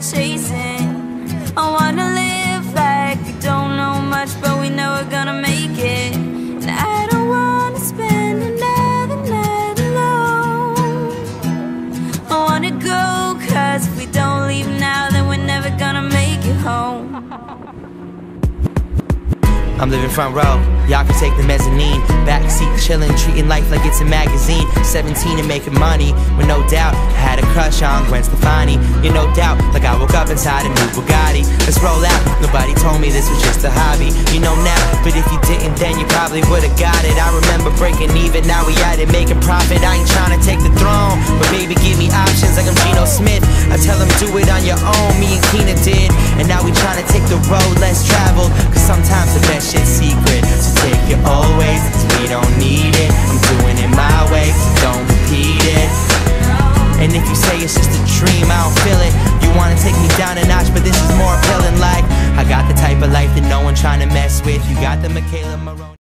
chasing. I wanna live like we don't know much, but we know we're gonna make it. And I don't wanna spend another night alone. I wanna go, cause if we don't leave now, then we're never gonna make it home. I'm living front row, y'all can take the mezzanine. Backseat chillin', treating life like it's a magazine. 17 and making money, with no doubt. Had a crush on Gwen Stefani, you no doubt. Like I woke up inside a new Bugatti. Let's roll out, nobody told me this was just a hobby. You know now, but if you didn't then you probably would've got it. I remember breaking even, now we at it making profit. I ain't tryna take the throne, but baby give me options like I'm Geno Smith. I tell them do it on your own, me and Keena did. And now we tryna take the road less traveled, cause sometimes the best shit's secret. So take your old ways, cause we don't need it. I'm doing it my way, so don't repeat it. And if you say it's just a dream, I don't feel it. You wanna take me down a notch, but this is more appealing. Like I got the type of life that no one tryna mess with. You got the Michaela Marone.